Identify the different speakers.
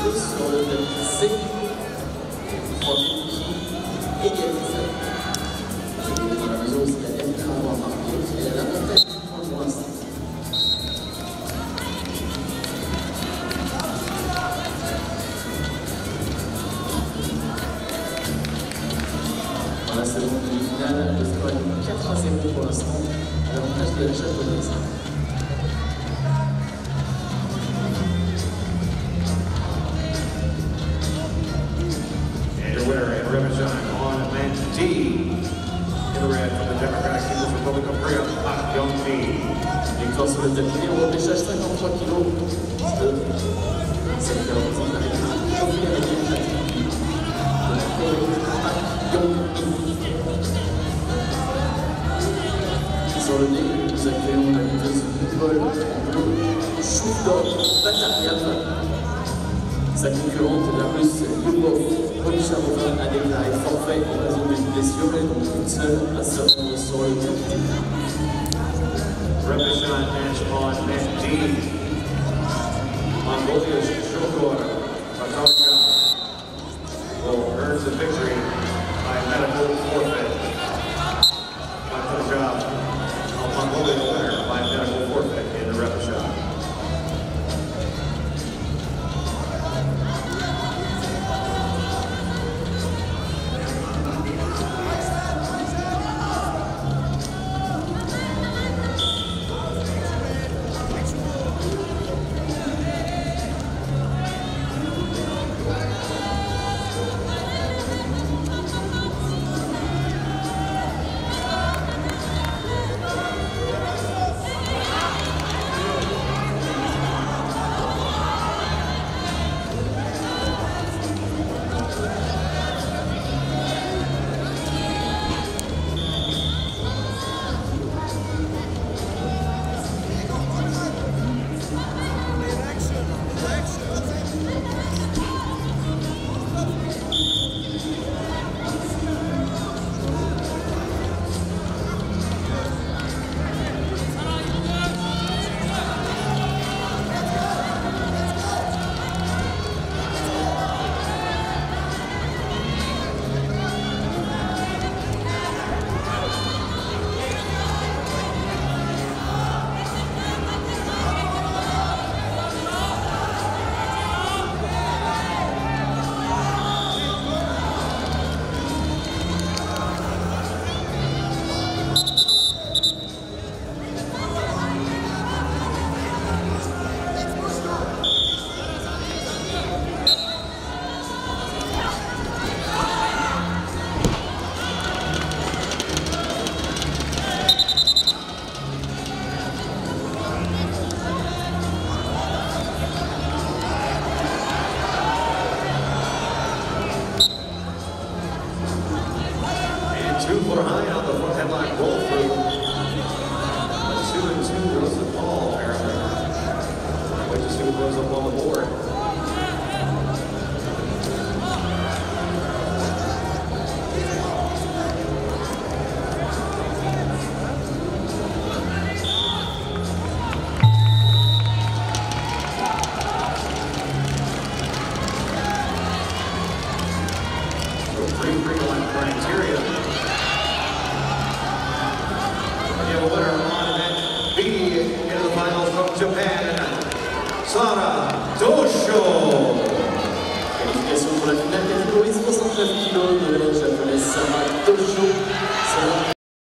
Speaker 1: chose sur le tapis C. Franchement, qui égalise. Dans la mesure où c'est la dernière à avoir marqué, elle a l'avantage du point pour l'instant. Voilà, c'est bon, demi-finale. Le score est 4-0 pour l'instant. À l'avantage de la japonaise.
Speaker 2: D. In the red from the Democratic People's Republic of Korea, Park Young-mi.
Speaker 1: Victoire sur le tapis au repêchage 53 kg. Celle qui représente la République populaire et démocratique de la Corée, Park Young-mi. Sur le nez, nous accueillons la lutteuse Nicole en bleu, Shudok Batakian. Sa concurrente, la russe Lyubov Policharova, a déclaré forfait en raison d'une blessure et donc toute seule à se rendre sur le tapis.
Speaker 2: Represent match on net D. Mongolia's Shogor Patarka will earn the victory by medical forfeit. Patarka of Mongolia winner by medical forfeit in the repechage. Two-foot high on the front headline roll through. 2-2 goes to Paul, apparently. Wait to see what goes up on the board. So 3-3 criteria. Japan, Sara Tosho.
Speaker 1: Qualification pour la finale catégorie 69 kg de la japonaise Sara Tosho.